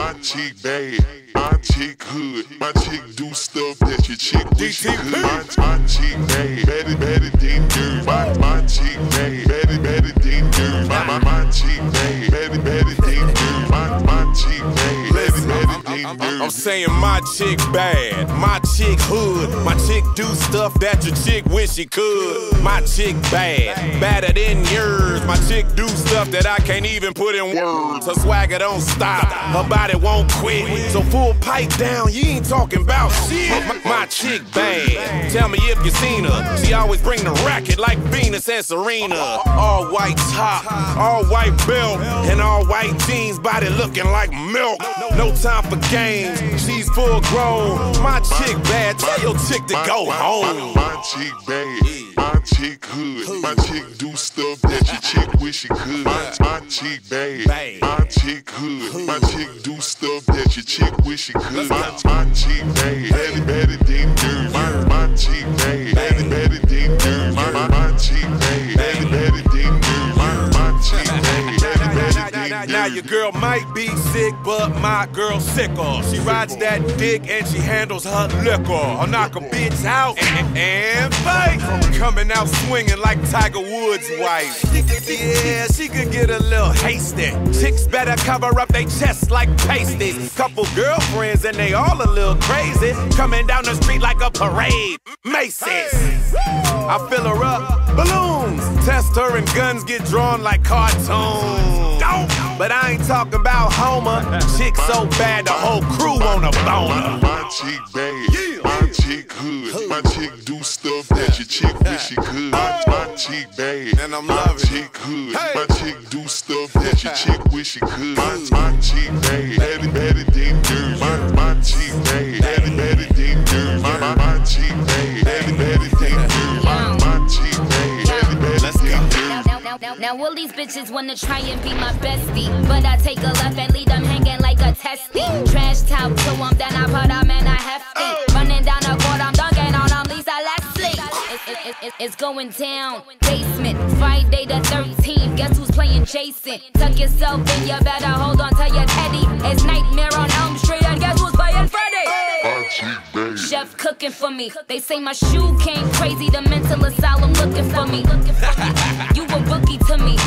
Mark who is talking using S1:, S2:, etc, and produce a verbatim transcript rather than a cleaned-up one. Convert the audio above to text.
S1: my chick bad, my chick hood, my chick do stuff that your chick wish she could. My, my chick bad, better, better than yours. My, my chick bad, better, better than yours. My, my, my chick bad, better, better than yours. My, my chick bad, better, better than yours.
S2: I'm saying my chick bad, my chick hood, my chick do stuff that your chick wish she could. My chick bad, badder than yours. My chick do stuff that I can't even put in words. Her swagger don't stop, her body won't quit. So full pipe down, you ain't talking about shit. My, my chick bad, tell me if you seen her. She always bring the racket like Venus and Serena. All white top, all white belt, and all white jeans, body looking like milk. No time for games, she's full grown. My chick bad, tell your chick to go home.
S1: My chick bad, my chick hood, my chick do stuff that your chick wish she could. My, my chick bad, my chick hood, my chick do stuff that your chick wish she could. My, my chick bad, better, better than yours. My, my chick bad, better, better than yours. My, my, my chick bad, better, better than yours. My, my chick bad, better, better than yours.
S2: Now your girl might be sick, but my girl sicker. She rides that dick and she handles her liquor. I'll knock a bitch out and, and fight. Coming out swinging like Tiger Woods' wife. Yeah, she could get a little hasty. Chicks better cover up they chests like pasties. Couple girlfriends and they all a little crazy. Coming down the street like a parade. Macy's. I fill her up, balloons. Test her and guns get drawn like cartoons. But I ain't talking about Homer. Chick so bad the whole crew wanna bone her.
S1: My chick bad, my chick hood, my chick do stuff that your chick wish she could. My, my chick bad,
S2: and I'm
S1: my
S2: loving
S1: chick hood, my chick do stuff that your chick wish she could. My, my chick bad, better, better than yours. My, my chick bad, better, better than yours. My, my, my chick bad, better, better than yours. My, my chick bad, better, better than yours.
S3: Now, now, now all these bitches wanna try and be my bestie, but I take a left and leave them hanging like a testy. Trash talk to them, then I put them in a hefty. Running down the court, I'm dunking on them, Lisa Leslie. It's, it, it, it, it's going down. Basement, Friday the thirteenth. Guess who's playing Jason? Tuck yourself in, you better hold on to your teddy. It's Nightmare on Elm Street, and guess who's playing Freddy? Chef cooking for me. They say my shoe came crazy. The mental asylum looking for me. You a rookie to me.